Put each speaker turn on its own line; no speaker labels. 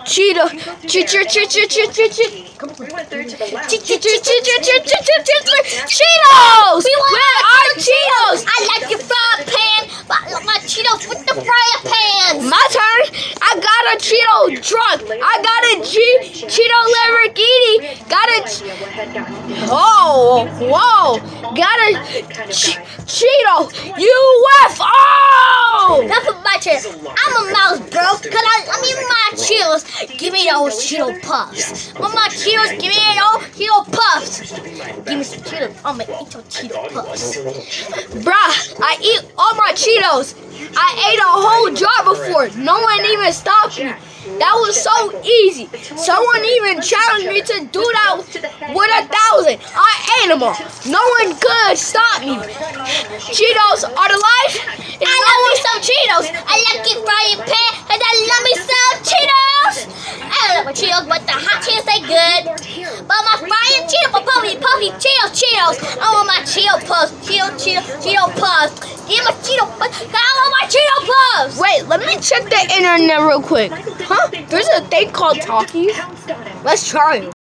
Cheeto. Cheetos! Where are Cheetos?
I like your frying pan, but I like my Cheetos with the frying pans.
My turn. I got a Cheeto truck. I got a Cheeto Lamborghini. Got a whoa. Got a Cheeto UFO.
That's what my Cheetos. I'm a mouse, bro. Cause I mean my Cheetos. Give me those Cheeto puffs. Want my Cheetos? Give me those Cheeto puffs. Give me some Cheetos. I'm gonna eat your Cheeto puffs.
Bruh, I eat all my Cheetos. I ate a whole jar before. No one even stopped me. That was so easy. Someone even challenged me to do that with 1,000. I ate them all. No one could stop me. Cheetos are the life.
I love me some Cheetos. I like it frying pan, and I love me some Cheetos. I love my Cheetos, but the hot Cheetos they good. But my frying Cheetos, puffy Cheetos. I want my Cheeto puffs, Cheeto puffs. Give me Cheeto puffs. I want my Cheeto puffs.
Wait, let me check the internet real quick. Huh? There's a thing called talkies? Let's try it.